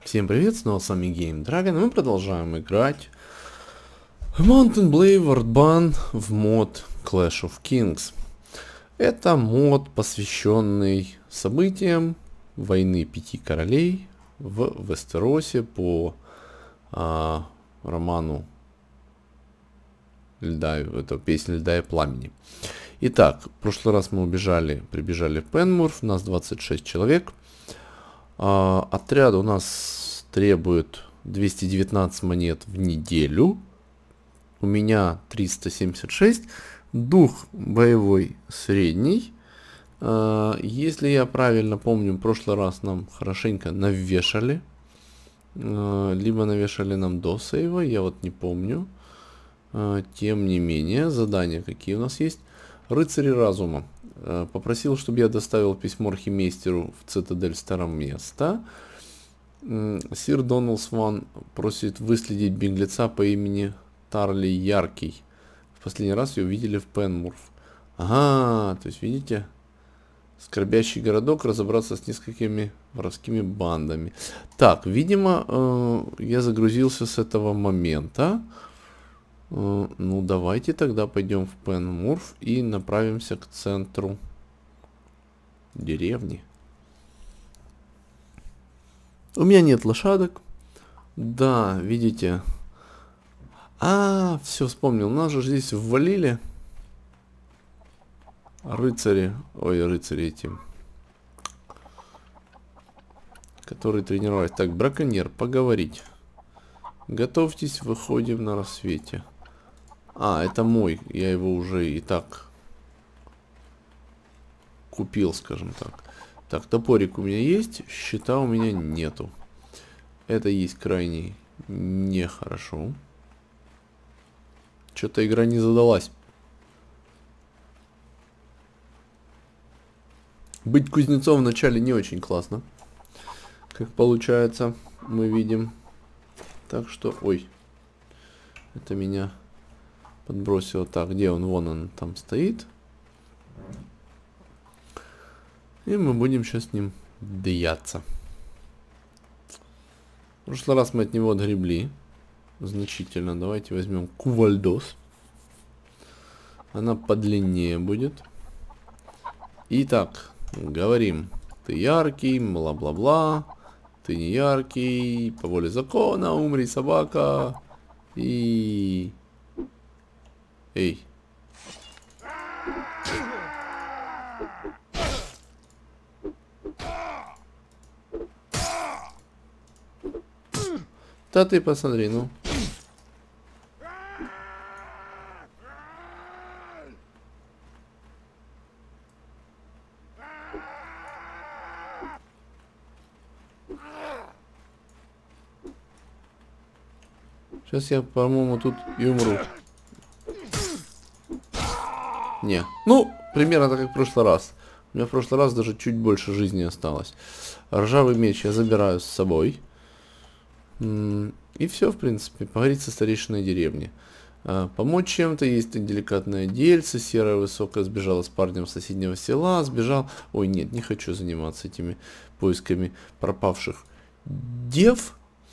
Всем привет, снова с вами Game Dragon, и мы продолжаем играть в Mount & Blade Warband в мод Clash of Kings. Это мод, посвященный событиям войны Пяти Королей в Вестеросе по роману Льда, это песня Льда и Пламени. Итак, в прошлый раз мы прибежали в Пенмурф, нас 26 человек. Отряд у нас требует 219 монет в неделю. У меня 376. Дух боевой средний. Если я правильно помню, в прошлый раз нам хорошенько навешали. Либо навешали нам до сейва, я вот не помню. Тем не менее, задания какие у нас есть. Рыцари разума. Попросил, чтобы я доставил письмо архимейстеру в цитадель Староместа. Сир Доналл Сван просит выследить беглеца по имени Тарли Яркий. В последний раз ее видели в Пенмурф. Ага, то есть видите, скорбящий городок, разобраться с несколькими воровскими бандами. Так, видимо, я загрузился с этого момента. Ну, давайте тогда пойдем в Пенмурф и направимся к центру деревни. У меня нет лошадок. Да, видите. Все, вспомнил. Нас же здесь ввалили рыцари. Ой, рыцари эти, которые тренировались. Так, браконьер, поговорить. Готовьтесь, выходим на рассвете. Это мой. Я его уже и так купил, скажем так. Так, топорик у меня есть, щита у меня нету. Это есть крайне нехорошо. Что-то игра не задалась. Быть кузнецом в начале не очень классно. Как получается, мы видим. Так что, ой, это меня подбросило. Так, где он? Вон он там стоит. И мы будем сейчас с ним дряться. В прошлый раз мы от него отгребли. Значительно. Давайте возьмем кувальдос. Она подлиннее будет. Итак, говорим. Ты яркий, бла-бла-бла. Ты не яркий. По воле закона, умри, собака. И... Эй. Да ты посмотри, ну. Сейчас я, по-моему, тут и умру. Не. Ну, примерно так, как в прошлый раз. У меня в прошлый раз даже чуть больше жизни осталось. Ржавый меч я забираю с собой. И все, в принципе. Поговорить со старейшиной деревни. Помочь чем-то. Есть деликатное дельце. Серая высокая сбежала с парнем с соседнего села. Сбежал. Ой, нет, не хочу заниматься этими поисками пропавших дев.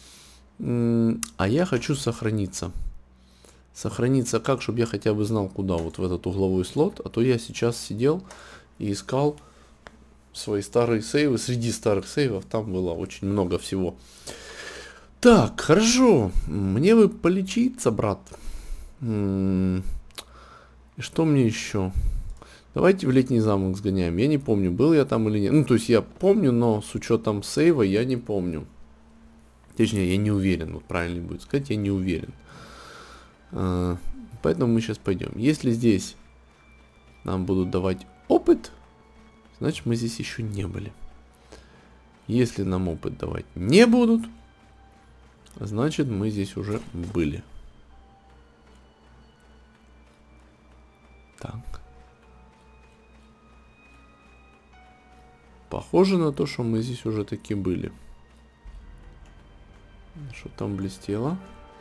А я хочу сохраниться. Сохраниться как, чтобы я хотя бы знал, куда. Вот в этот угловой слот. А то я сейчас сидел и искал свои старые сейвы. Среди старых сейвов там было очень много всего. Так, хорошо. Мне бы полечиться, брат. И что мне еще? Давайте в летний замок сгоняем. Я не помню, был я там или нет. Ну, то есть я помню, но с учетом сейва я не помню. Точнее, я не уверен. Вот правильно будет сказать, я не уверен. Поэтому мы сейчас пойдем. Если здесь нам будут давать опыт, значит мы здесь еще не были. Если нам опыт давать не будут, значит мы здесь уже были. Так. Похоже на то, что мы здесь уже таки были. Что там блестело?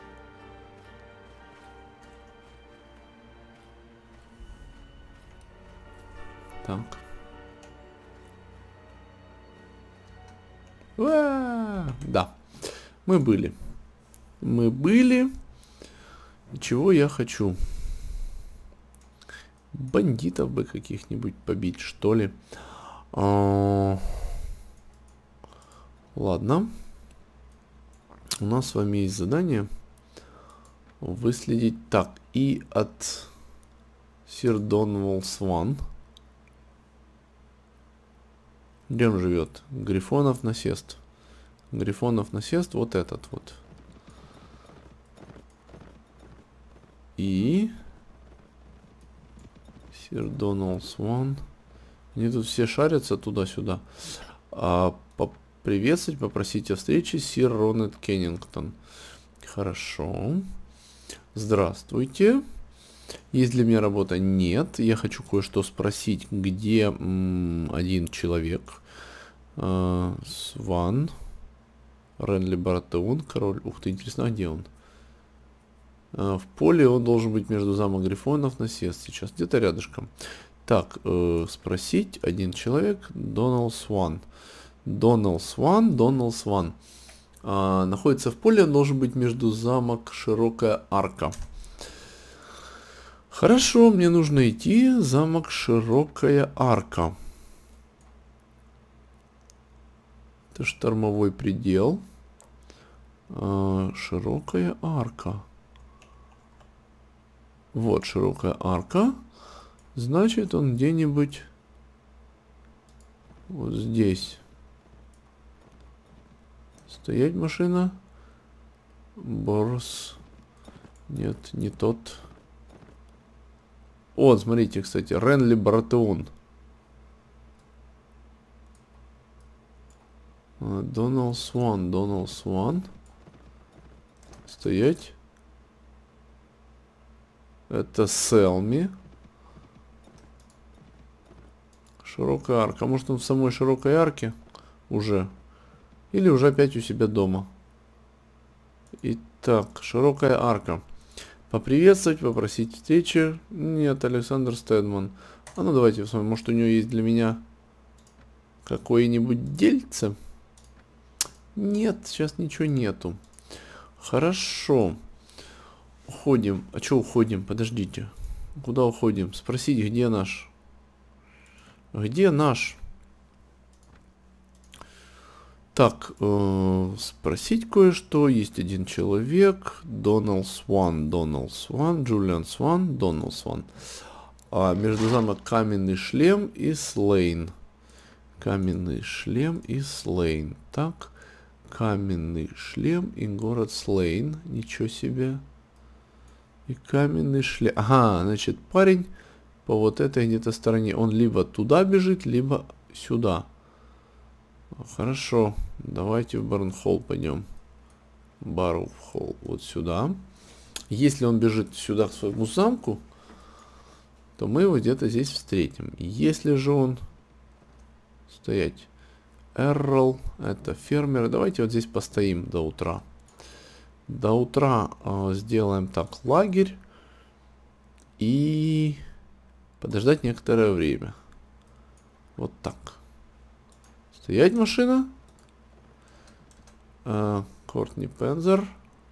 Так. Да. Мы были. Мы были. Чего я хочу? Бандитов бы каких-нибудь побить, что ли. Ладно. У нас с вами есть задание выследить. Так, и от Сир Донвелл Сван. Где он живет? Грифонов насест. Грифонов насест, вот этот вот. И Сир Донвелл Сван. Они тут все шарятся туда-сюда. Поприветствовать, попросить о встрече сир Ронет Кеннингтон. Хорошо. Здравствуйте. Есть для меня работа? Нет. Я хочу кое-что спросить. Где один человек? Сван. Ренли Баратеун. Король. Ух ты, интересно, а где он? В поле он должен быть между замок Грифонов насест. Сейчас где-то рядышком. Так, спросить один человек. Донал Сван. Донал Сван. Донал Сван. Находится в поле, он должен быть между замок Широкая Арка. Хорошо, мне нужно идти. Замок Широкая Арка. Это штормовой предел. Широкая Арка. Вот Широкая Арка. Значит, он где-нибудь вот здесь. Стоять машина. Борс. Нет, не тот. Вот, смотрите, кстати, Ренли Баратеун. Донал Сван, Донал Сван. Стоять. Это Селми. Широкая арка. Может, он в самой широкой арке уже? Или уже опять у себя дома? Итак, широкая арка. Поприветствовать, попросить встречи. Нет, Александр Стэдман. А ну давайте посмотрим, может у него есть для меня какое-нибудь дельце? Нет, сейчас ничего нету. Хорошо. Уходим. А что уходим? Подождите. Куда уходим? Спросить, где наш? Где наш? Так, спросить кое-что. Есть один человек. Донал Сван, Джулиан Сван, Донал Сван. Между замок Каменный шлем и Слейн. Каменный шлем и Слейн. Так, Каменный шлем и город Слейн. Ничего себе. И каменный шлем. Ага, значит, парень по вот этой где-то стороне. Он либо туда бежит, либо сюда. Хорошо. Давайте в Барнхолл пойдем. Барнхолл вот сюда. Если он бежит сюда к своему замку, то мы его где-то здесь встретим. Если же он... Стоять. Эррол. Это фермеры. Давайте вот здесь постоим до утра. До утра сделаем так. Лагерь. И подождать некоторое время. Вот так. Стоять, машина. Кортни Пензер.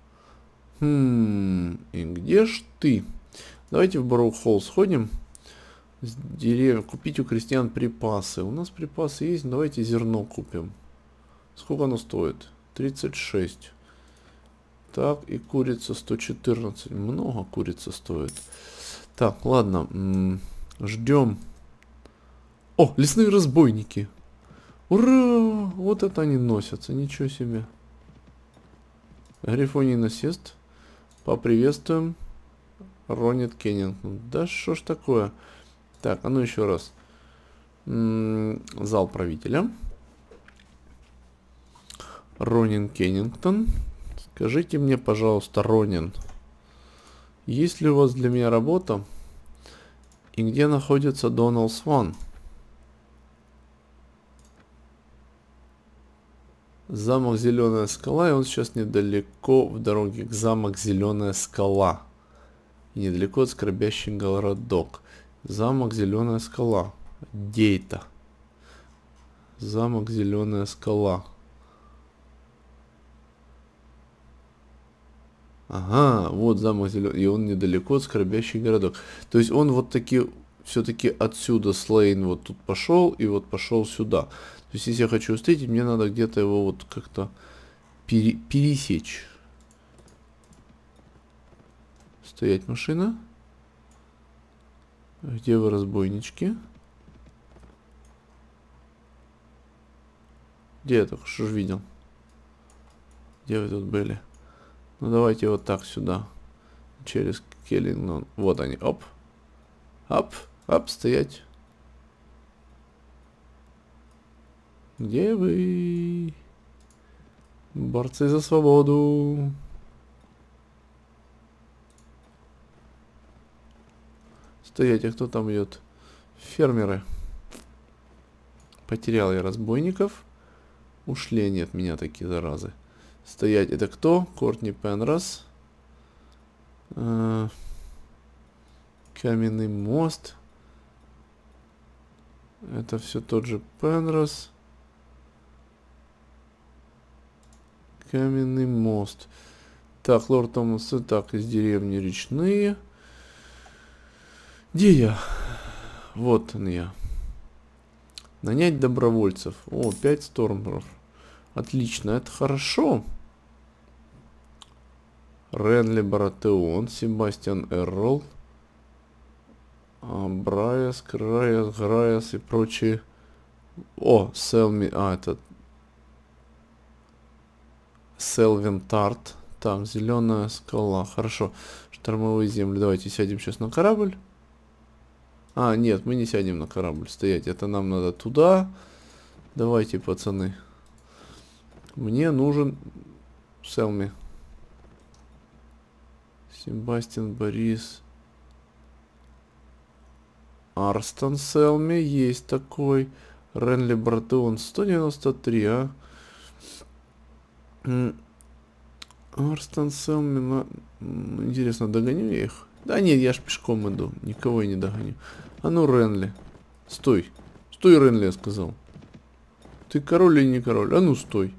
И где ж ты? Давайте в Барроу-Холл сходим. С деревьев. Купить у крестьян припасы. У нас припасы есть. Давайте зерно купим. Сколько оно стоит? 36. Так, и курица 114. Много курица стоит. Так, ладно. Ждем. О, лесные разбойники. Ура! Вот это они носятся. Ничего себе. Грифоний насест. Поприветствуем. Ронет Кеннингтон. Да что ж такое? Так, а ну еще раз. Зал правителя. Ронин Кеннингтон. Скажите мне, пожалуйста, Ронин, есть ли у вас для меня работа? И где находится Донал Сван? Замок Зеленая скала, и он сейчас недалеко в дороге к замок Зеленая скала. И недалеко от скорбящий городок. Замок Зеленая скала. Где это? Замок Зеленая скала. Ага, вот замок зеленый, и он недалеко от скорбящий городок. То есть он вот таки, все-таки отсюда Слейн вот тут пошел, и вот пошел сюда. То есть если я хочу встретить, мне надо где-то его вот как-то пересечь. Стоять, машина. Где вы, разбойнички? Где я только что видел? Где вы тут были? Ну давайте вот так сюда. Через Келлингтон. Вот они. Оп. Оп. Оп. Стоять. Где вы? Борцы за свободу. Стоять. А кто там идет? Фермеры. Потерял я разбойников. Ушли они от меня, такие заразы. Стоять. Это кто? Кортни Пенрос. Каменный мост. Это все тот же Пенрос. Каменный мост. Так, лорд Томас. Так, из деревни Речные. Где я? Вот он я. Нанять добровольцев. О, 5 стормеров. Отлично, это хорошо. Ренли Баратеон, Себастьян Эррол, Брайас, Крайас, Грайас и прочие. О, Селми, это Селвин Тарт. Так, зеленая скала. Хорошо. Штормовые земли. Давайте сядем сейчас на корабль. Нет, мы не сядем на корабль. Стоять. Это нам надо туда. Давайте, пацаны. Мне нужен Селми. Себастьян, Борис. Арстон Селми. Есть такой. Ренли Бартеон. 193, Арстон Селми. Интересно, догоню я их? Да нет, я ж пешком иду. Никого я не догоню. А ну, Ренли. Стой. Стой, Ренли, я сказал. Ты король или не король? А ну, стой.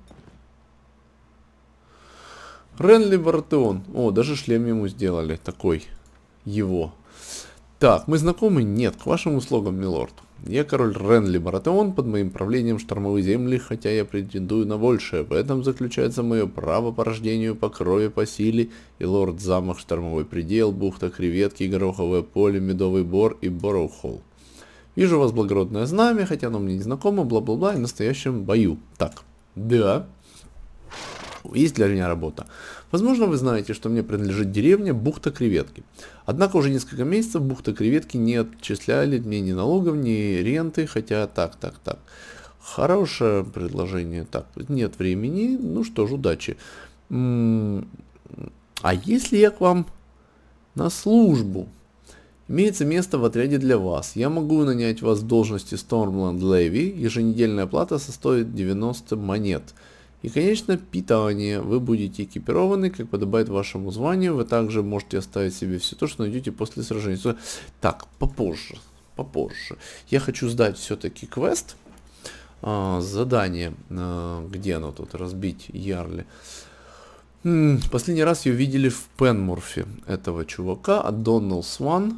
Ренли Бартеон. О, даже шлем ему сделали. Такой. Его. Так, мы знакомы? Нет. К вашим услугам, милорд. Я король Ренли Бартеон, под моим правлением штормовые земли, хотя я претендую на большее. В этом заключается мое право по рождению, по крови, по силе. И лорд замок, штормовой предел, бухта, креветки, гороховое поле, медовый бор и Бороухолл. Вижу у вас благородное знамя, хотя оно мне не знакомо, бла-бла-бла, и в настоящем бою. Так, да. Есть для меня работа. Возможно, вы знаете, что мне принадлежит деревня Бухта Креветки. Однако уже несколько месяцев Бухта Креветки не отчисляли мне ни налогов, ни ренты, хотя так. Хорошее предложение. Так, нет времени. Ну что ж, удачи. А если я к вам на службу? Имеется место в отряде для вас. Я могу нанять вас в должности Stormland Levy. Еженедельная плата состоит 90 монет. И, конечно, питание. Вы будете экипированы, как подобает вашему званию. Вы также можете оставить себе все то, что найдете после сражения. Так, попозже. Я хочу сдать все-таки квест. Задание. Где оно тут? Разбить Ярли. Последний раз ее видели в Пенморфе. Этого чувака. От Доннелл Сван.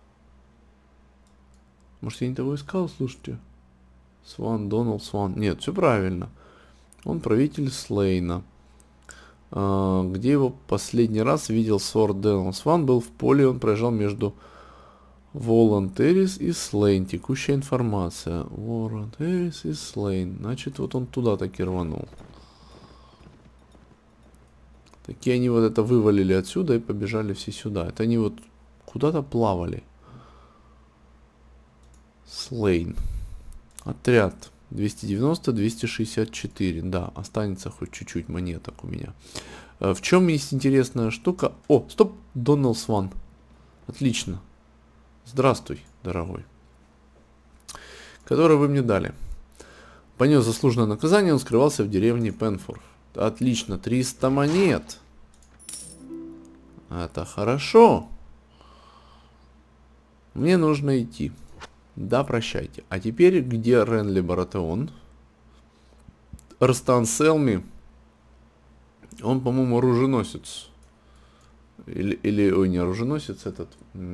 Может, я не того искал? Слушайте. Сван, Доннелл Сван. Нет, все правильно. Он правитель Слейна. Где его последний раз видел Сор Доннелл Сван? Был в поле, он проезжал между Волонтерис и Слейн. Текущая информация. Волонтерис и Слейн. Значит, вот он туда таки рванул. Такие они вот это вывалили отсюда и побежали все сюда. Это они вот куда-то плавали. Слейн. Отряд. 290, 264. Да, останется хоть чуть-чуть монеток у меня. В чем есть интересная штука? О, стоп, Доннелл Сван. Отлично. Здравствуй, дорогой. Который вы мне дали. Понес заслуженное наказание, он скрывался в деревне Пенфорд. Отлично, 300 монет. Это хорошо. Мне нужно идти. Да, прощайте. А теперь где Ренли Баратеон? Арстан Селми. Он, по-моему, оруженосец. Ой, не оруженосец этот.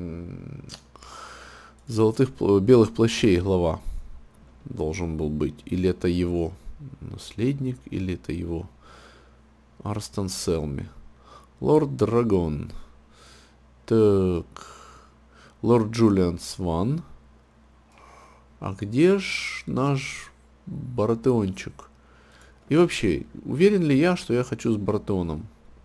Белых плащей глава должен был быть. Или это его наследник, или это его Арстон Селми. Лорд Драгон. Так. Лорд Джулиан Сван. А где ж наш Баратеончик? И вообще, уверен ли я, что я хочу с Баратеоном?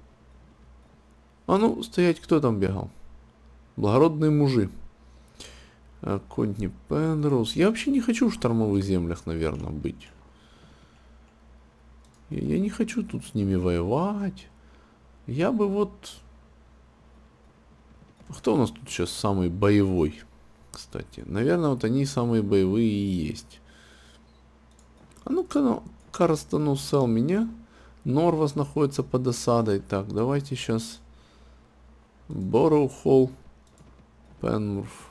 А ну, стоять, кто там бегал? Благородные мужи. Контни Пенроуз. Я вообще не хочу в штормовых землях, наверное, быть. Я не хочу тут с ними воевать. Я бы вот... Кто у нас тут сейчас самый боевой, кстати? Наверное, вот они самые боевые и есть. А ну-ка, Карстон усал меня. Норвас находится под осадой. Так, давайте сейчас... Борроу-Холл. Пенмурф.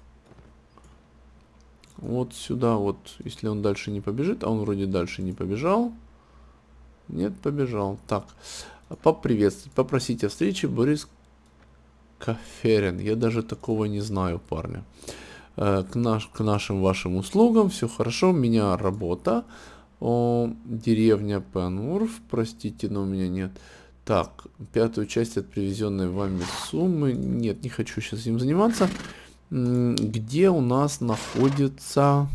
Вот сюда вот, если он дальше не побежит, а он вроде дальше не побежал. Нет, побежал. Так, поприветствовать, попросить о встрече Борис Каферин. Я даже такого не знаю, парня. К нашим вашим услугам, все хорошо, у меня работа. Деревня Пенмурф, простите, но у меня нет. Так, 5-ю часть от привезенной вами суммы. Нет, не хочу сейчас им заниматься. Где у нас находится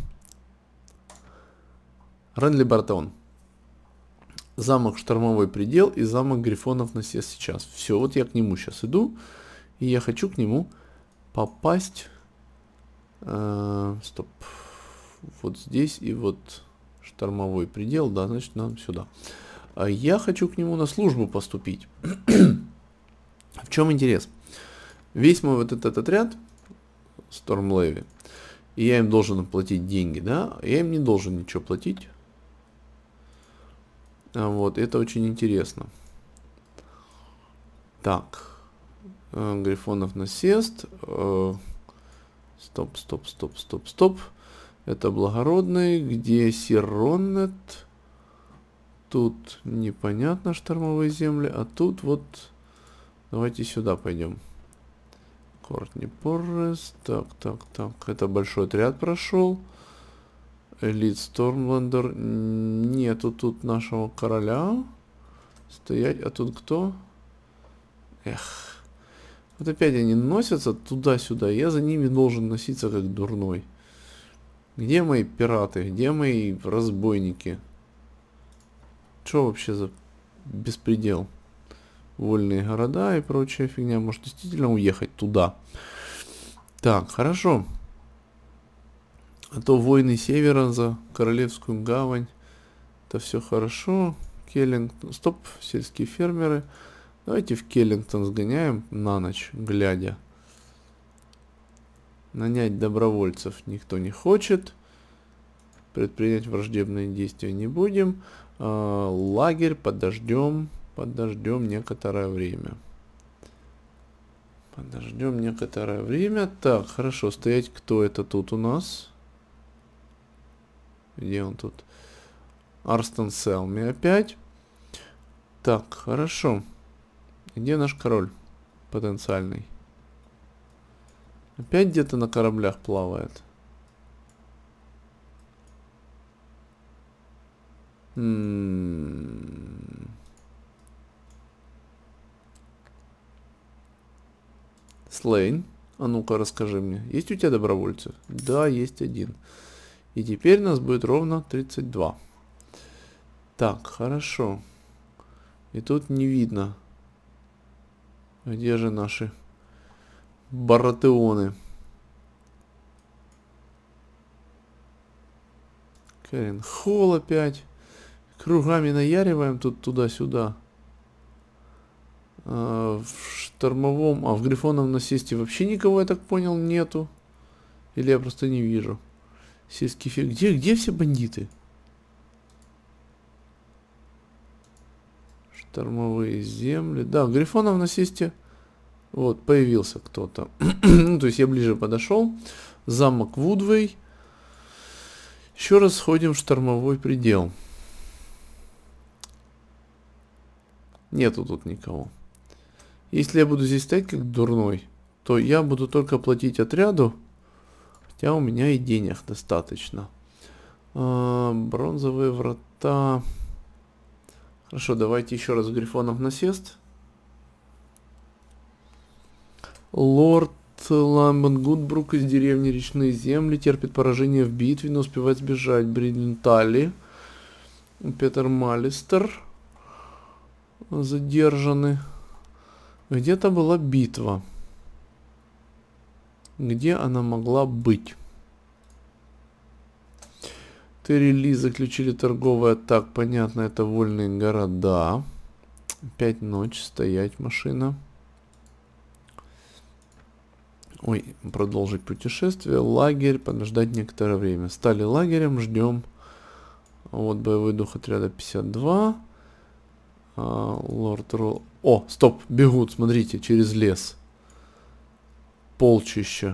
Ренли Бартеон? Замок Штормовой Предел и замок Грифонов на сейчас. Все, вот я к нему сейчас иду. И я хочу к нему попасть. Стоп. Вот здесь и вот Штормовой Предел. Да, значит, нам сюда. Я хочу к нему на службу поступить. В чем интерес? Весь мой вот этот отряд Стормлеви, и я им должен платить деньги, да? Я им не должен ничего платить. Вот, это очень интересно. Так. Грифонов насест. Стоп. Это благородный. Где Сироннет? Тут непонятно штормовые земли, а тут вот... Давайте сюда пойдем. Кортни Поррес. Так. Это большой отряд прошел. Элит Стормландер. Нету тут нашего короля. Стоять. А тут кто? Эх. Вот опять они носятся туда-сюда. Я за ними должен носиться как дурной. Где мои пираты? Где мои разбойники? Что вообще за беспредел? Вольные города и прочая фигня. Может действительно уехать туда. Так, хорошо. А то войны севера за Королевскую гавань. Это все хорошо. Келлингтон. Стоп, сельские фермеры. Давайте в Келлингтон сгоняем на ночь, глядя. Нанять добровольцев никто не хочет. Предпринять враждебные действия не будем. Лагерь подождем некоторое время. Так, хорошо, стоять. Кто это тут у нас? Где он тут? Арстон Селми опять. Так, хорошо. Где наш король потенциальный? Опять где-то на кораблях плавает. Слейн, а ну-ка расскажи мне, есть у тебя добровольцы? Да, есть один. И теперь нас будет ровно 32. Так, хорошо. И тут не видно. Где же наши баратеоны? Кэрин Холл опять. Кругами наяриваем тут туда-сюда. В штормовом... в Грифоном насесте вообще никого, я так понял, нету. Или я просто не вижу. Сельский фиг. Где все бандиты? Штормовые земли. Да, в Грифоном насесте... Вот, появился кто-то. Ну, то есть я ближе подошел. Замок Вудвей. Еще раз сходим в Штормовой Предел. Нету тут никого. Если я буду здесь стоять как дурной, то я буду только платить отряду, хотя у меня и денег достаточно. Бронзовые врата. Хорошо, давайте еще раз Грифонов насест. Лорд Ламбен Гудбрук из деревни Речные Земли терпит поражение в битве, но успевает сбежать. Бринтали, Петер Малистер задержаны. Где-то была битва. Где она могла быть? Терри заключили торговый атак. Понятно, это вольные города. 5 ночь, стоять машина. Ой, продолжить путешествие. Лагерь, подождать некоторое время. Стали лагерем, ждем. Вот боевой дух отряда 52. Лорд Ролл. О, стоп, бегут, смотрите, через лес. Полчища.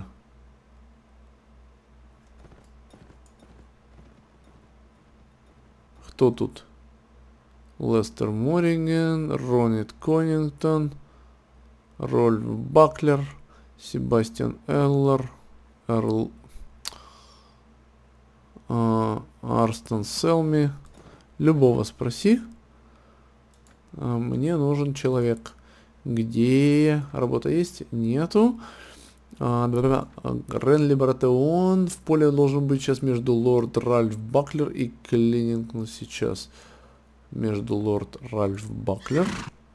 Кто тут? Лестер Морриген, Ронит Коннингтон, Рольф Баклер, Себастьян Эллер, Арстон Селми. Любого спроси. Мне нужен человек. Где работа есть? Нету. Ренли Баратеон. В поле должен быть сейчас между лорд Ральф Баклер и Кленингтон. Сейчас между лорд Ральф Баклер.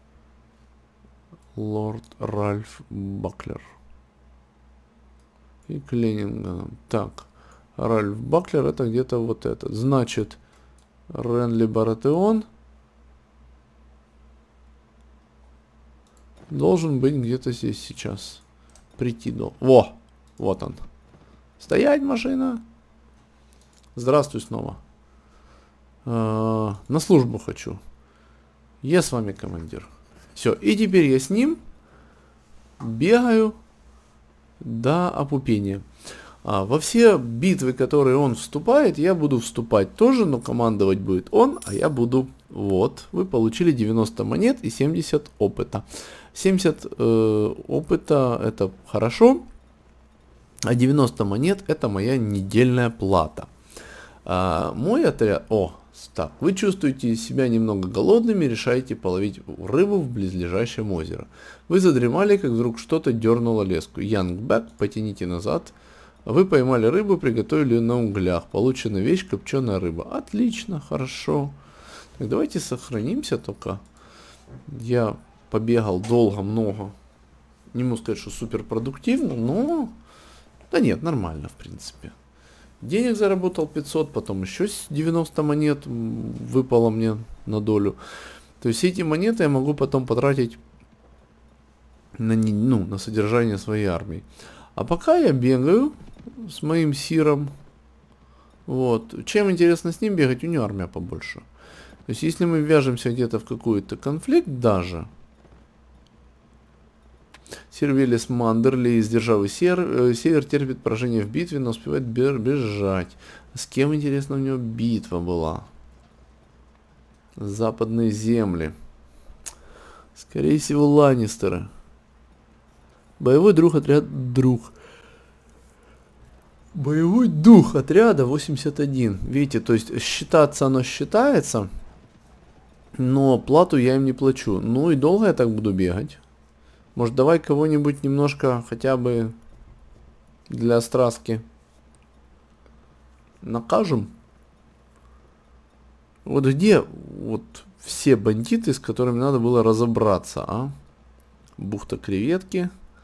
Лорд Ральф Баклер. И Кленингтон. Так. Ральф Баклер это где-то вот этот. Значит, Ренли Баратеон должен быть где-то здесь сейчас. Прийти до... Во! Вот он. Стоять, машина! Здравствуй снова. На службу хочу. Я с вами командир. Все, и теперь я с ним бегаю до опупения. Во все битвы, которые он вступает, я буду вступать тоже, но командовать будет он, а я буду... Вот, вы получили 90 монет и 70 опыта. 70 опыта это хорошо, а 90 монет это моя недельная плата. Мой отряд... О, так, вы чувствуете себя немного голодными, решаете половить рыбу в близлежащем озере. Вы задремали, как вдруг что-то дернуло леску. Янгбэк, потяните назад. Вы поймали рыбу, приготовили ее на углях. Получена вещь, копченая рыба. Отлично, хорошо. Так, давайте сохранимся только. Я побегал долго, много. Не могу сказать, что супер продуктивно, но... Да нет, нормально, в принципе. Денег заработал 500, потом еще 90 монет выпало мне на долю. То есть эти монеты я могу потом потратить на содержание своей армии. А пока я бегаю с моим сиром. Вот. Чем интересно с ним бегать? У него армия побольше. То есть если мы вяжемся где-то в какой-то конфликт даже. Сир Велес Мандерли из державы Север терпит поражение в битве, но успевает бежать. С кем, интересно, у него битва была? Западные земли. Скорее всего, Ланнистеры. Боевой друг отряд друг. Боевой дух отряда 81. Видите, то есть считаться оно считается, но плату я им не плачу. Ну и долго я так буду бегать. Может, давай кого-нибудь немножко хотя бы для страстки накажем? Вот где вот все бандиты, с которыми надо было разобраться, а? Бухта креветки.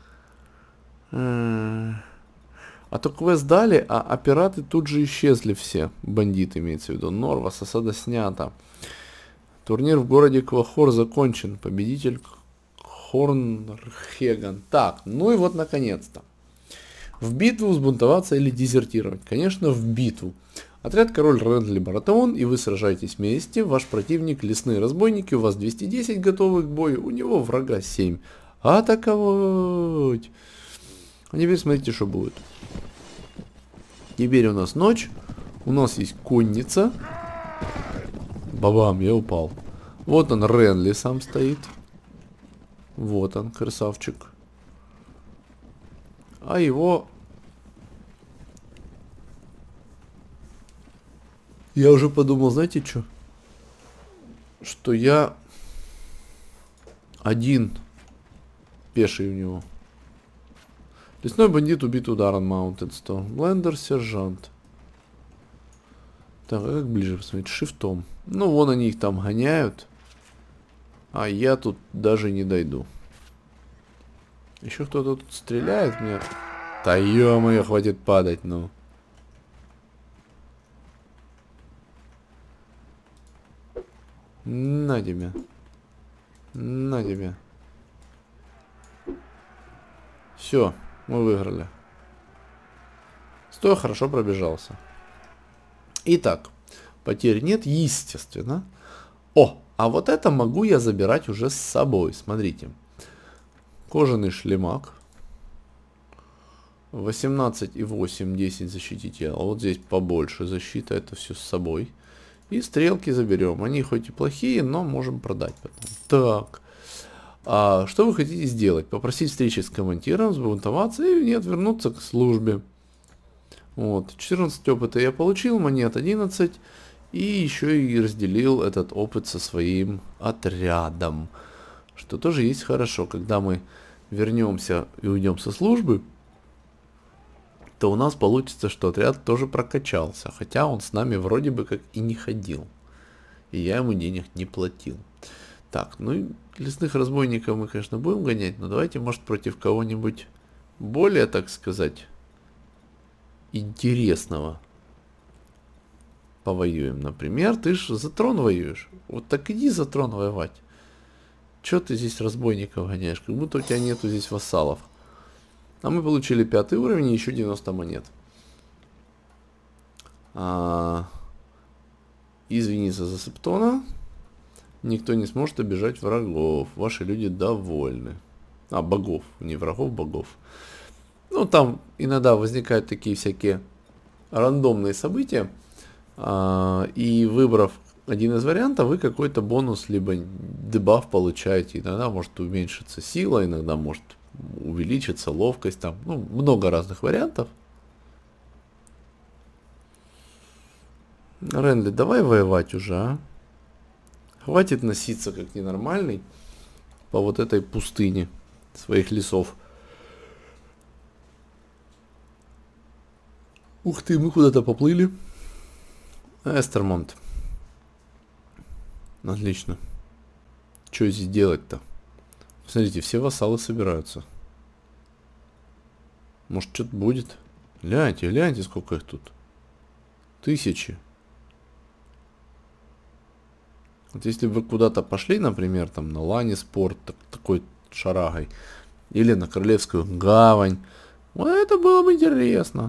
А то квест дали, а пираты тут же исчезли все. Бандиты имеется в виду. Норвас, осада снята. Турнир в городе Квахор закончен. Победитель Хорнхеган. Так, ну и вот наконец-то. В битву взбунтоваться или дезертировать? Конечно, в битву. Отряд король Ренли Баратеон, и вы сражаетесь вместе. Ваш противник лесные разбойники, у вас 210 готовых к бою, у него врага 7. Атаковать! А теперь смотрите, что будет. Теперь у нас ночь, у нас есть конница. Бабам, я упал. Вот он, Ренли сам стоит. Вот он, красавчик. А его... Я уже подумал, знаете что? Что я один пеший у него. Лесной бандит убит ударом Mounted 100. Блендер, сержант. Так, а как ближе посмотреть? Шифтом. Ну, вон они их там гоняют. А я тут даже не дойду. Еще кто-то тут стреляет мне. Да ё-моё, хватит падать, ну. На тебе. На тебе. Все, мы выиграли. Стой, хорошо пробежался. Итак, потерь нет, естественно. О, а вот это могу я забирать уже с собой. Смотрите. Кожаный шлемак. 18,8, 10 защитите. А вот здесь побольше защита. Это все с собой. И стрелки заберем. Они хоть и плохие, но можем продать потом. Так. А что вы хотите сделать? Попросить встречи с командиром, взбунтоваться и нет, вернуться к службе. Вот. 14 опыта я получил, монет 11. И еще и разделил этот опыт со своим отрядом. Что тоже есть хорошо. Когда мы вернемся и уйдем со службы, то у нас получится, что отряд тоже прокачался. Хотя он с нами вроде бы как и не ходил. И я ему денег не платил. Так, ну и лесных разбойников мы, конечно, будем гонять. Но давайте, может, против кого-нибудь более, так сказать, интересного повоюем. Например, ты ж за трон воюешь. Вот так иди за трон воевать. Че ты здесь разбойников гоняешь? Как будто у тебя нету здесь вассалов. А мы получили 5 уровень и еще 90 монет. Извиниться за Септона. Никто не сможет обижать врагов. Ваши люди довольны. Богов. Не врагов, богов. Ну, там иногда возникают такие всякие рандомные события. И выбрав один из вариантов, вы какой-то бонус, либо дебаф получаете. Иногда может уменьшиться сила, иногда может увеличиться ловкость. Там, ну, много разных вариантов. Ренли, давай воевать уже, а? Хватит носиться как ненормальный по вот этой пустыне своих лесов. Ух ты, мы куда-то поплыли. Эстермонт. Отлично. Что здесь делать-то? Смотрите, все вассалы собираются. Может, что-то будет? Гляньте, гляньте, сколько их тут. 1000. Вот если бы вы куда-то пошли, например, там на Ланниспорт, такой шарагой, или на Королевскую гавань, вот это было бы интересно.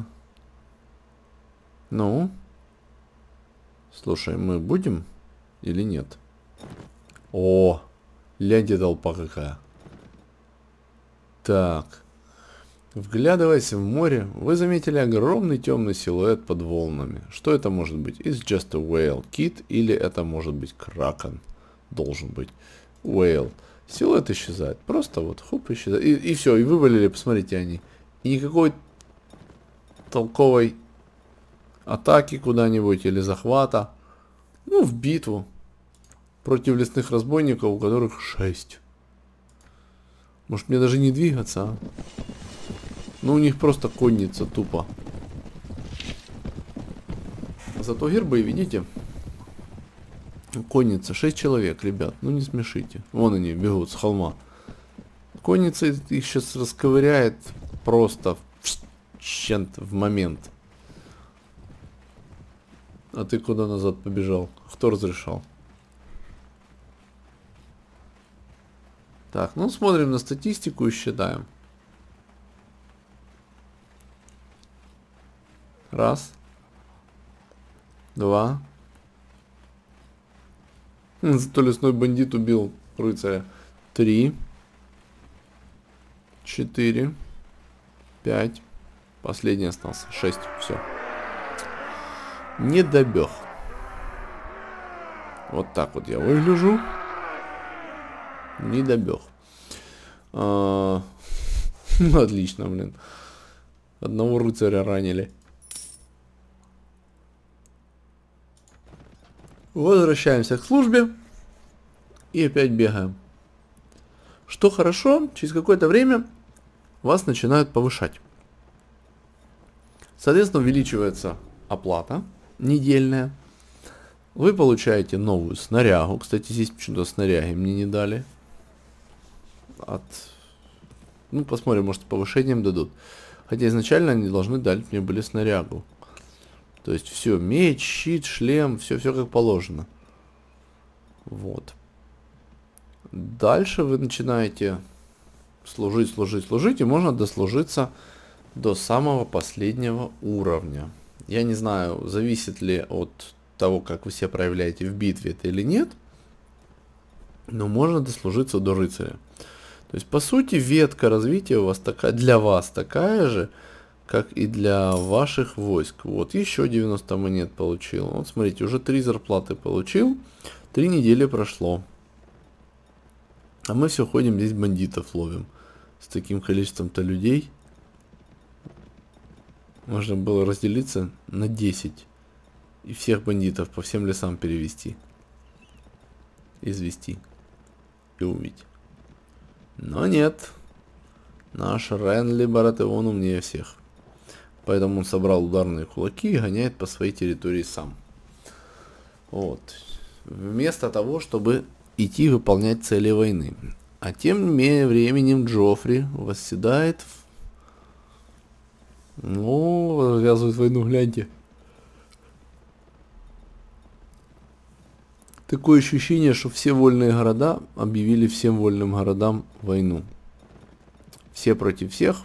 Ну, слушай, мы будем или нет? О, гляньте, толпа какая. Так, вглядываясь в море, вы заметили огромный темный силуэт под волнами. Что это может быть? It's just a whale. Кит или это может быть кракен? Должен быть. Whale. Силуэт исчезает. Просто вот хуп исчезает. И все, и вывалили, посмотрите они. И никакой толковой атаки куда-нибудь или захвата. Ну, в битву. Против лесных разбойников, у которых 6. Может, мне даже не двигаться, а? Ну, у них просто конница тупо. Зато гербы, видите? Конница, 6 человек, ребят. Ну, не смешите. Вон они бегут с холма. Конница их сейчас расковыряет просто в момент. А ты куда назад побежал? Кто разрешал? Так, ну смотрим на статистику и считаем. Раз. Два. Зато лесной бандит убил рыцаря. 3. 4. 5. Последний остался. 6. Все. Не добег. Вот так вот я выгляжу. Не добег. Ну, отлично, блин. Одного рыцаря ранили. Возвращаемся к службе. И опять бегаем. Что хорошо, через какое-то время вас начинают повышать. Соответственно, увеличивается оплата недельная. Вы получаете новую снарягу. Кстати, здесь почему-то снаряги мне не дали. Ну, посмотрим, может, с повышением дадут. Хотя изначально они должны дать мне были снарягу. То есть все, меч, щит, шлем, все как положено. Вот. Дальше вы начинаете служить, и можно дослужиться до самого последнего уровня. Я не знаю, зависит ли от того, как вы себя проявляете в битве это или нет, но можно дослужиться до рыцаря. То есть, по сути, ветка развития у вас такая, для вас такая же, как и для ваших войск. Вот, еще 90 монет получил. Вот, смотрите, уже 3 зарплаты получил, 3 недели прошло. А мы все ходим здесь бандитов ловим. С таким количеством-то людей. Можно было разделиться на 10. И всех бандитов по всем лесам перевести. Извести. И убить. Но нет. Наш Ренли Баратеон умнее всех. Поэтому он собрал ударные кулаки и гоняет по своей территории сам. Вот. Вместо того, чтобы идти выполнять цели войны. А тем временем Джоффри восседает. Ну, развязывает войну, гляньте. Такое ощущение, что все вольные города объявили всем вольным городам войну. Все против всех.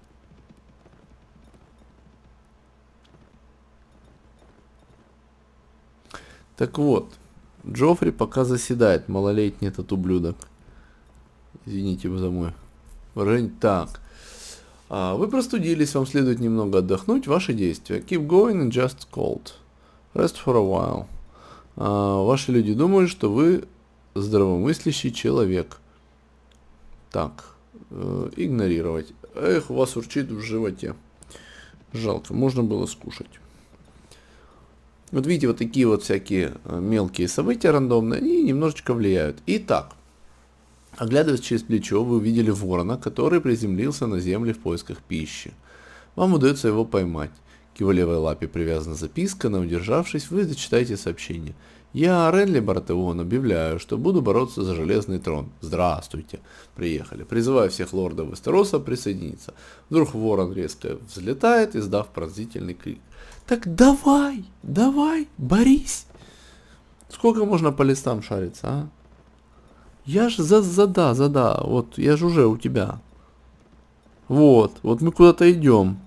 Так вот, Джоффри пока заседает, малолетний этот ублюдок. Извините за мой выражение. Так, вы простудились, вам следует немного отдохнуть. Ваши действия. Keep going and just cold. Rest for a while. Ваши люди думают, что вы здравомыслящий человек. Так, игнорировать. Эх, у вас урчит в животе. Жалко, можно было скушать. Вот видите, вот такие вот всякие мелкие события рандомные, они немножечко влияют. Итак, оглядываясь через плечо, вы увидели ворона, который приземлился на земле в поисках пищи. Вам удается его поймать. К его левой лапе привязана записка, но удержавшись, вы зачитаете сообщение. Я, Ренли Баратеон, объявляю, что буду бороться за железный трон. Здравствуйте. Приехали. Призываю всех лордов Вестероса присоединиться. Вдруг ворон резко взлетает, издав пронзительный крик. Так давай, борись. Сколько можно по листам шариться, а? Я ж зада. Вот, я же уже у тебя. Вот мы куда-то идем.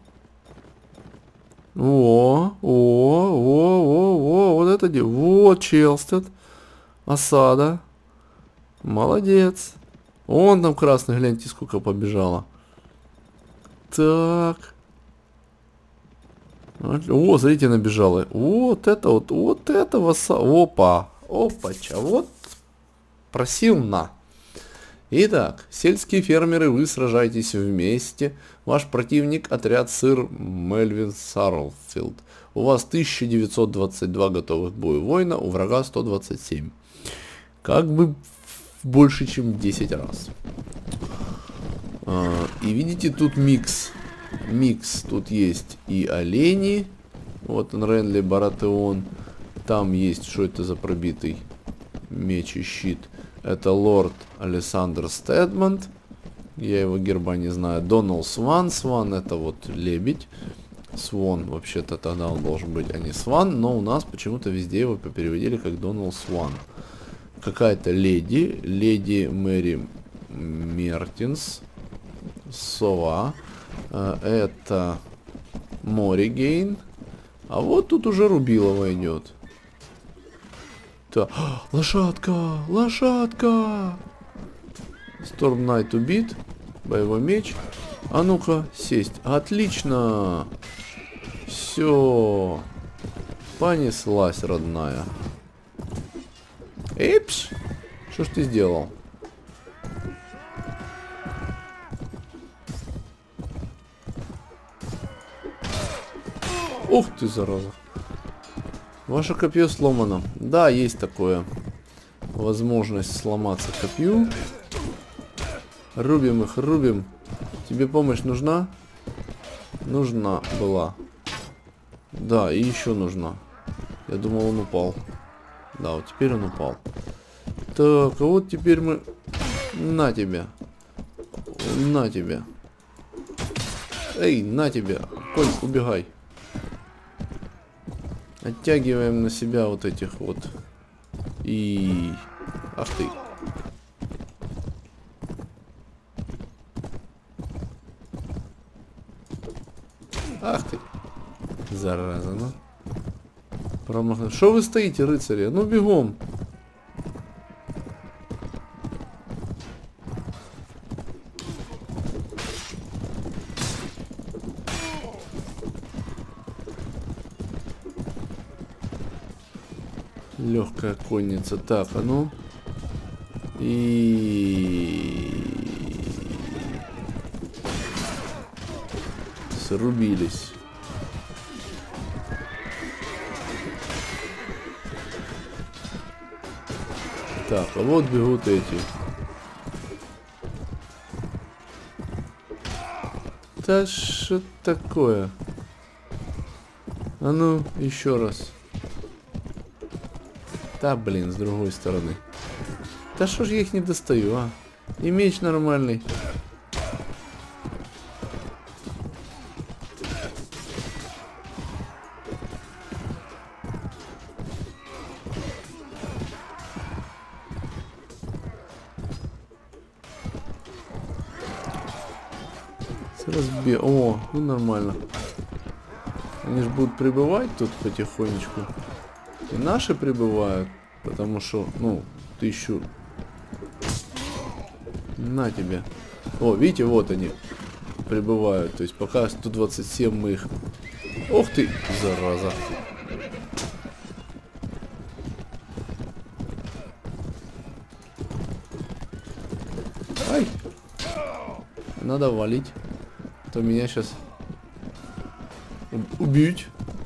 Вот это где? Вот Челстед. Осада. Молодец. Вон там красный, гляньте, сколько побежало. Так. О, смотрите, набежала. Вот это. Опача. Вот. Просил на. Итак, сельские фермеры, вы сражаетесь вместе. Ваш противник отряд сыр Мельвин Сарлфилд. У вас 1922 готовых к бою воина, у врага 127. Как бы больше, чем 10 раз. И видите, тут микс. Тут есть и олени. Вот он, Ренли Баратеон. Там есть, что это за пробитый меч и щит. Это лорд Александр Стедмонд. Я его герба не знаю. Донал Сван. Сван это вот лебедь. Свон вообще-то тогда он должен быть, а не Сван. Но у нас почему-то везде его переводили как Донал Сван. Какая-то леди. Леди Мэри Мертинс. Сова. Это Моригейн. А вот тут уже Рубилова идет. Лошадка! Storm Knight убит. Боевой меч. А ну-ка, сесть. Отлично! Все. Понеслась, родная. Эпс! Что ж ты сделал? Ух ты, зараза. Ваше копье сломано. Да, есть такое. Возможность сломаться копью. Рубим их, рубим. Тебе помощь нужна? Нужна была. Да, и еще нужна. Я думал, он упал. Да, вот теперь он упал. Так, а вот теперь мы... На тебя. На тебя. Эй, на тебя. Коль, убегай. Оттягиваем на себя вот этих вот. И... Ах ты. Ах ты. Зараза, ну. Промахнул. Что вы стоите, рыцари? Ну, бегом. Легкая конница. Так, а ну. И... Срубились. Так, а вот бегут эти. Да что такое? А ну, еще раз. Да, блин, с другой стороны. Да что ж я их не достаю, а? И меч нормальный. О, ну нормально. Они же будут прибывать тут потихонечку. И наши прибывают. Потому что, ну, 1000. На тебе. О, видите, вот они прибывают. То есть пока 127 мы их... Ох ты, зараза. Ай. Надо валить. То меня сейчас убьют.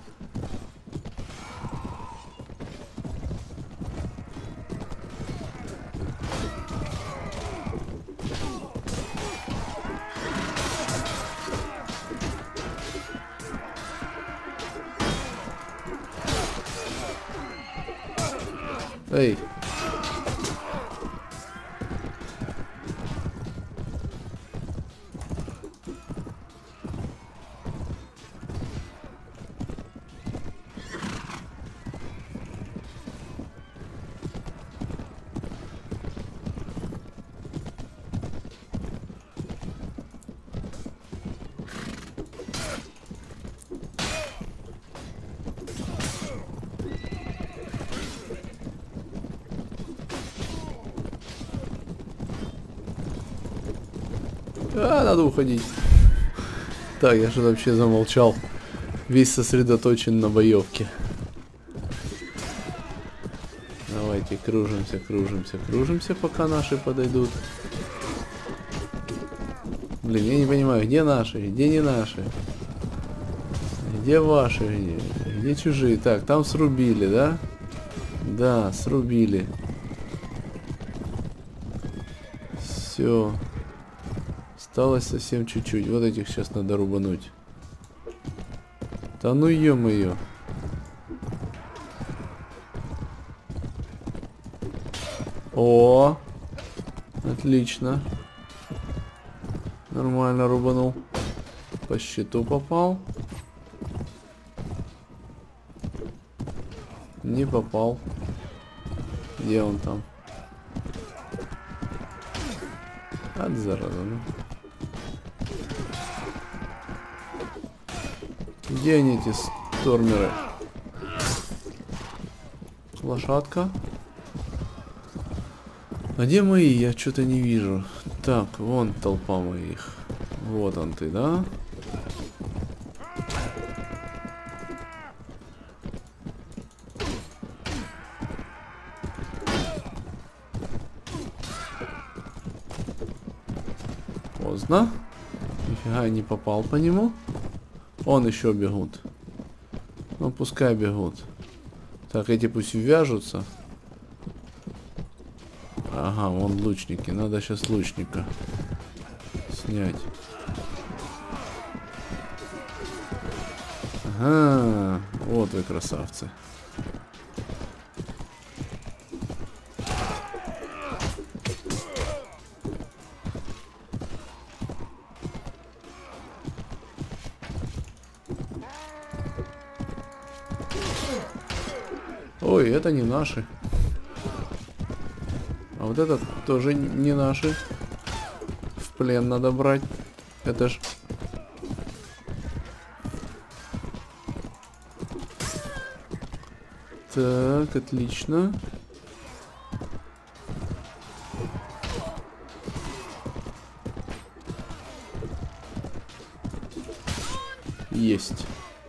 Эй. А, надо уходить. Так, я что-то вообще замолчал. Весь сосредоточен на боевке. Давайте кружимся, кружимся, кружимся, пока наши подойдут. Блин, я не понимаю, где наши, где не наши. Где ваши, где чужие. Так, там срубили, да? Да, срубили. Все. Осталось совсем чуть-чуть. Вот этих сейчас надо рубануть. Да ну ё-моё. О! Отлично. Нормально рубанул. По щиту попал. Не попал. Где он там? От зараза, ну. Где они, эти стормеры? Лошадка. А где мои? Я что-то не вижу. Так, вон толпа моих. Вот он ты, да? Поздно. Нифига я не попал по нему. Он еще бегут. пускай бегут. Так, эти пусть вяжутся. Ага, вон лучники. Надо сейчас лучника снять. Ага, вот вы красавцы. Ой, это не наши. А вот этот тоже не наши. В плен надо брать. Это ж... Так, отлично. Есть.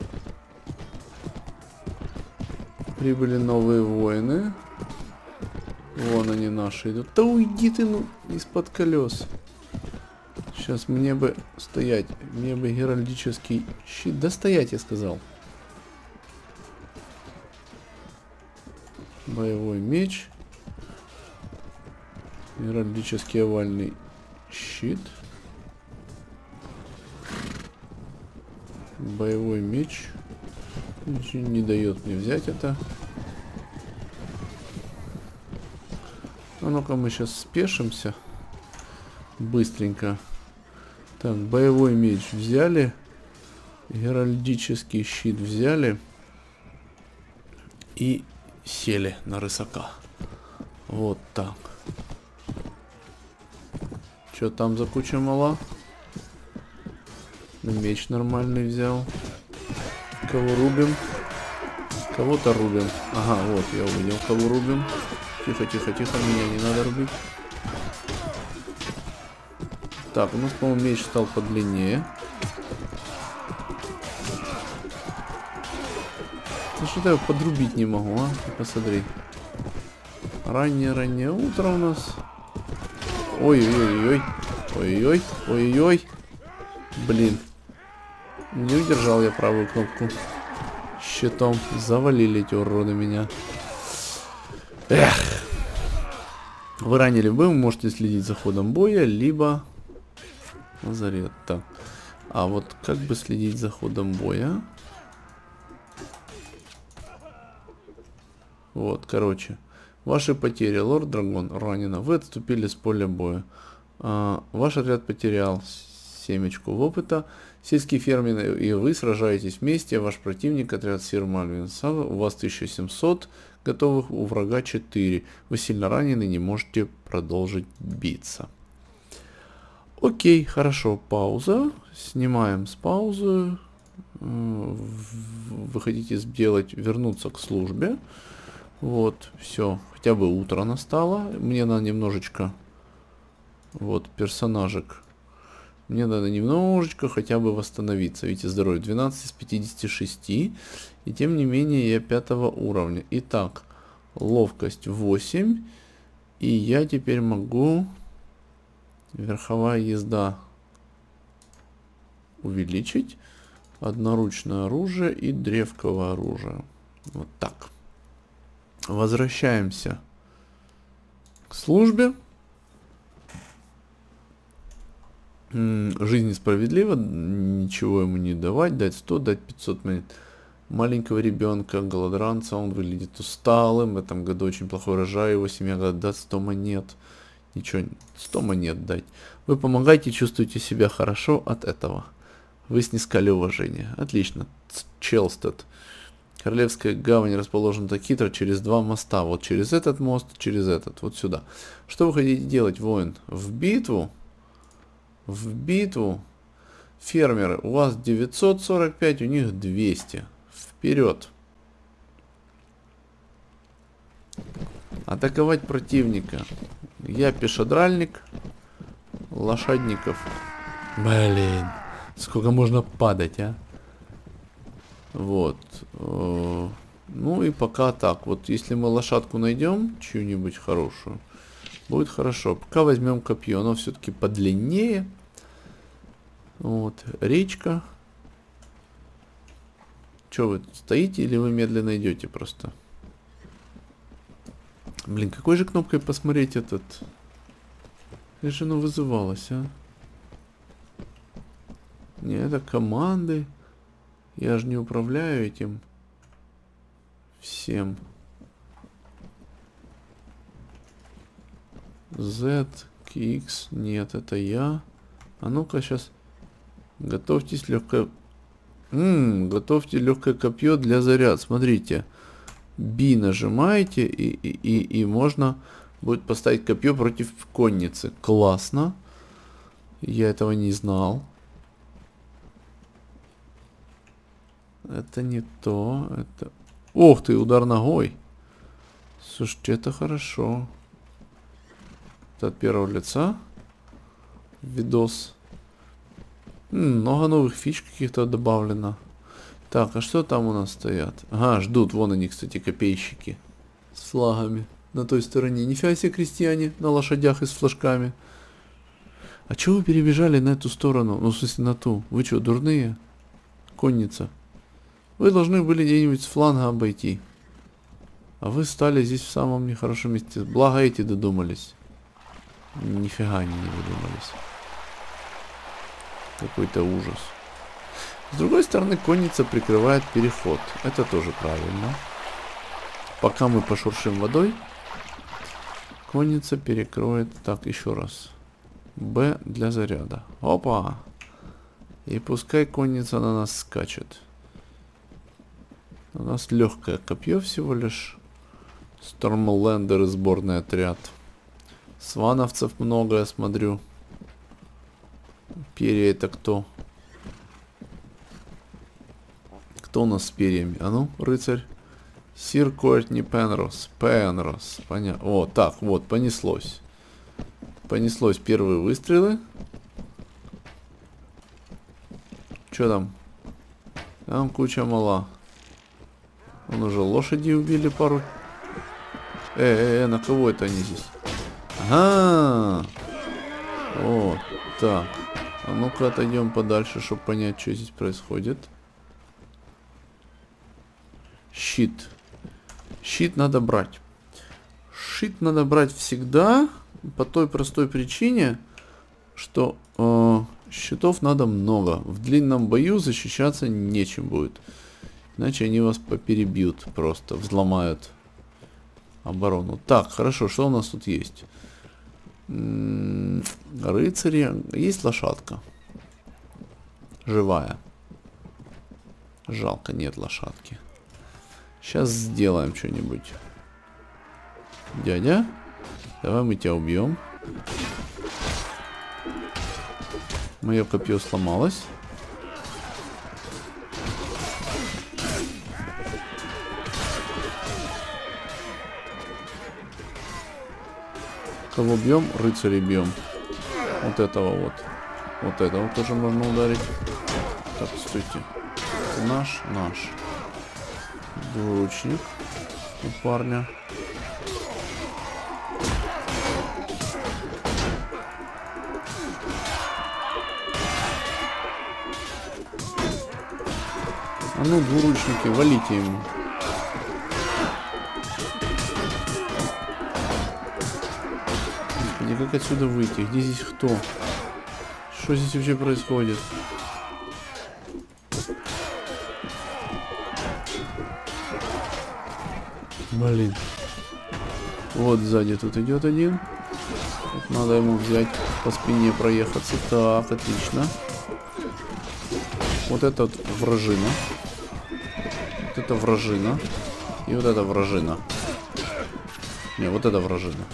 Прибыли новые воины. Вон они наши идут. Да уйди ты, ну, из-под колес. Сейчас мне бы стоять. Мне бы геральдический щит. Да стоять, я сказал. Боевой меч. Геральдический овальный щит. Боевой меч. Ничего не дает мне взять это. А ну-ка мы сейчас спешимся. Быстренько. Так, боевой меч взяли. Геральдический щит взяли. И сели на рысака. Вот так. Что там за куча мала? Меч нормальный взял. Кого рубим? Кого-то рубим. Ага, вот, я увидел, кого рубим. Тихо, тихо, тихо, меня не надо рубить. Так, у нас, по-моему, меч стал подлиннее. Ну что-то я подрубить не могу, а? Ты посмотри. Раннее утро у нас. Ой-ой-ой. Ой-ой. Ой-ой. Блин. Не удержал я правую кнопку. Щитом. Завалили эти уроды меня. Эх. Вы ранили вы можете следить за ходом боя, либо... Лазарет. Так. А вот как бы следить за ходом боя? Вот, короче. Ваши потери. Лорд Драгон ранено. Вы отступили с поля боя. Ваш отряд потерял 7 очков опыта. Сельские фермеры и вы сражаетесь вместе. Ваш противник, отряд Сир Мальвин Сава, у вас 1700 готовых, у врага 4. Вы сильно ранены, не можете продолжить биться. Окей, хорошо, пауза. Снимаем с паузы. Вы хотите сделать, вернуться к службе. Вот, все, хотя бы утро настало. Мне надо немножечко, вот, персонажик. Мне надо немножечко хотя бы восстановиться. Видите, здоровье 12 из 56. И тем не менее я 5 уровня. Итак, ловкость 8. И я теперь могу... Верховая езда увеличить. Одноручное оружие и древковое оружие. Вот так. Возвращаемся к службе. Жизнь несправедлива. Ничего ему не давать. Дать 100, дать 500 монет. Маленького ребенка, голодранца. Он выглядит усталым. В этом году очень плохой урожай. Его семья говорит, дать 100 монет. Ничего, 100 монет дать. Вы помогаете, чувствуете себя хорошо от этого. Вы снискали уважение. Отлично. Челстед. Королевская гавань расположена так хитро через 2 моста. Вот через этот мост, через этот. Вот сюда. Что вы хотите делать, воин? В битву? В битву? Фермеры. У вас 945, у них 200. Вперед. Атаковать противника. Я пешедральник. Лошадников. Блин. Сколько можно падать, а? Вот. Ну и пока так. Вот если мы лошадку найдем, чью-нибудь хорошую, будет хорошо. Пока возьмем копье. Оно все-таки подлиннее. Вот. Речка. Че вы стоите или вы медленно идете просто? Блин, какой же кнопкой посмотреть этот? Где же оно вызывалось, а? Не, это команды. Я же не управляю этим всем. Z, X, нет, это я. А ну-ка сейчас. Готовьтесь легкое... готовьте легкое копье для заряд. Смотрите. B нажимаете и можно будет поставить копье против конницы. Классно. Я этого не знал. Это не то. Это... Ох ты, удар ногой. Слушайте, это хорошо. Это от первого лица. Видос. Много новых фич каких-то добавлено. Так, а что там у нас стоят? Ага, ждут. Вон они, кстати, копейщики. С флагами. На той стороне. Нифига себе крестьяне на лошадях и с флажками. А чего вы перебежали на эту сторону? Ну, в смысле, на ту. Вы что, дурные? Конница. Вы должны были где-нибудь с фланга обойти. А вы стали здесь в самом нехорошем месте. Благо эти додумались. Нифига они не додумались. Какой-то ужас. С другой стороны, конница прикрывает переход. Это тоже правильно. Пока мы пошуршим водой, конница перекроет... Так, еще раз. Б для заряда. Опа! И пускай конница на нас скачет. У нас легкое копье всего лишь. Стормлендер и сборный отряд. Свановцев много, я смотрю. Перья это кто? Кто у нас с перьями? А ну, рыцарь. Сир Кортни Пенрос. Пенрос. Понятно. О, так, вот, понеслось. Понеслось первые выстрелы. Что там? Там куча мала. Он уже лошади убили пару. На кого это они здесь? Ага. Вот, так. А ну-ка отойдем подальше, чтобы понять, что здесь происходит. Щит. Щит надо брать. Щит надо брать всегда. По той простой причине, что щитов надо много. В длинном бою защищаться нечем будет. Иначе они вас поперебьют просто. Взломают оборону. Так, хорошо. Что у нас тут есть? Рыцари. Есть лошадка. Живая. Жалко, нет лошадки. Сейчас сделаем что-нибудь. Дядя, давай мы тебя убьем. Мое копье сломалось. Кого бьем? Рыцарей бьем. Вот этого вот. Вот этого тоже можно ударить. Так, стойте. Наш. Двуручник у парня. А ну, двуручники, валите ему. Господи, как отсюда выйти? Где здесь кто? Что здесь вообще происходит? Блин. Вот сзади тут идет один. Вот надо ему взять, по спине проехаться. Так, отлично. Вот это вот вражина. Вот это вражина. И вот это вражина. Не, вот это вражина.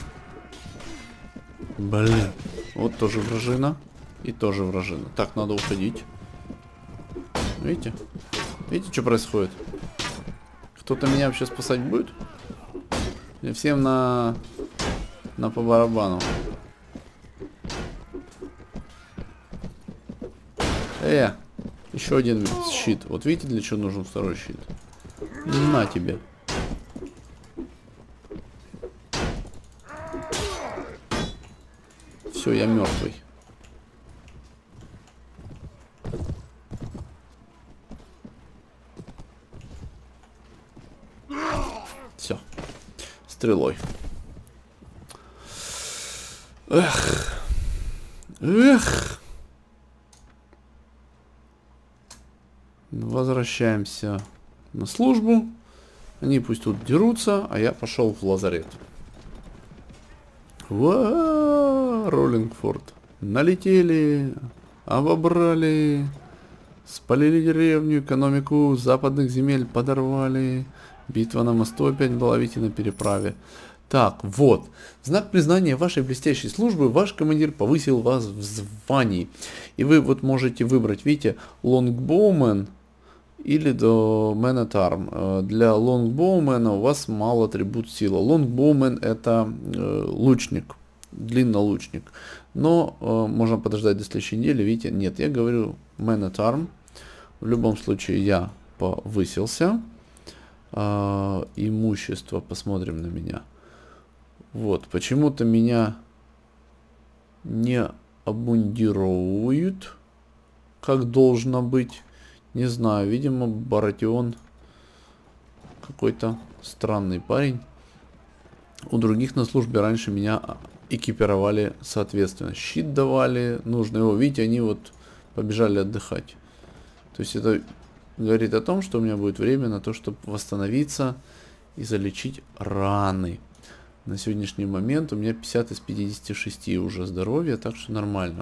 Блин. Вот тоже вражина. И тоже вражина. Так, надо уходить. Видите? Видите, что происходит? Кто-то меня вообще спасать будет? И всем на по барабану. Еще один щит. Вот видите, для чего нужен второй щит? На тебе. Все, я мертвый. стрелой. Эх. Эх. Возвращаемся на службу. Они пусть тут дерутся, а я пошел в лазарет. Роллингфорд. Налетели, обобрали, спалили деревню, экономику западных земель подорвали. Битва на мосту опять была, видите, на переправе. Так, вот. В знак признания вашей блестящей службы ваш командир повысил вас в звании. И вы вот можете выбрать, видите, лонгбоумен или до Man at Arm. Для лонгбоумена у вас мало атрибут сила. Лонгбоумен это лучник, длиннолучник. Но можно подождать до следующей недели. Видите, нет, я говорю Man at Arm. В любом случае я повысился. Имущество, посмотрим на меня. Вот, почему-то меня не обмундировывают, как должно быть. Не знаю, видимо, Баратион какой-то странный парень. У других на службе раньше меня экипировали соответственно. Щит давали, нужно его. Видите, они вот побежали отдыхать. То есть это говорит о том, что у меня будет время на то, чтобы восстановиться и залечить раны. На сегодняшний момент у меня 50 из 56 уже здоровья, так что нормально.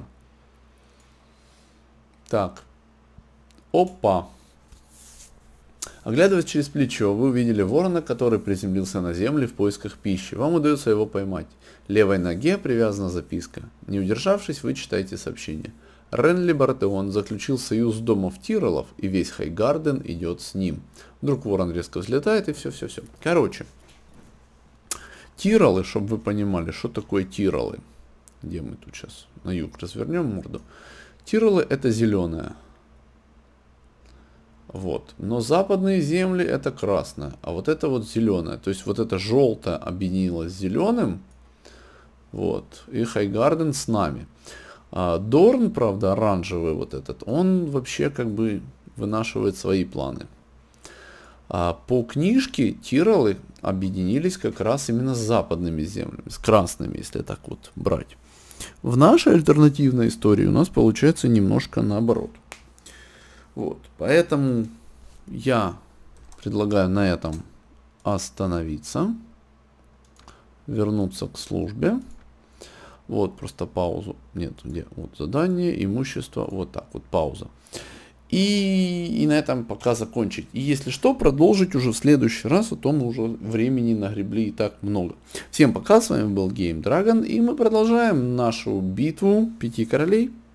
Так. Опа. Оглядываясь через плечо, вы увидели ворона, который приземлился на землю в поисках пищи. Вам удается его поймать. Левой ноге привязана записка. Не удержавшись, вы читаете сообщение. Ренли Бартеон заключил союз домов Тиролов, и весь Хайгарден идет с ним. Вдруг ворон резко взлетает, и все. Короче. Тиролы, чтобы вы понимали, что такое Тиролы. Где мы тут сейчас? На юг развернем морду. Тиролы это зеленое. Вот. Но западные земли это красное. А вот это вот зеленое. То есть вот это желтое объединилось с зеленым. Вот. И Хайгарден с нами. Дорн, правда, оранжевый вот этот, он вообще как бы вынашивает свои планы. По книжке Тиролы объединились как раз именно с западными землями, с красными, если так вот брать. В нашей альтернативной истории у нас получается немножко наоборот. Вот, поэтому я предлагаю на этом остановиться, вернуться к службе. Вот, просто паузу. Нет, где? Вот задание, имущество. Вот так вот, пауза. И на этом пока закончить. И если что, продолжить уже в следующий раз. А то мы уже времени нагребли и так много. Всем пока, с вами был Game Dragon. И мы продолжаем нашу битву 5 королей.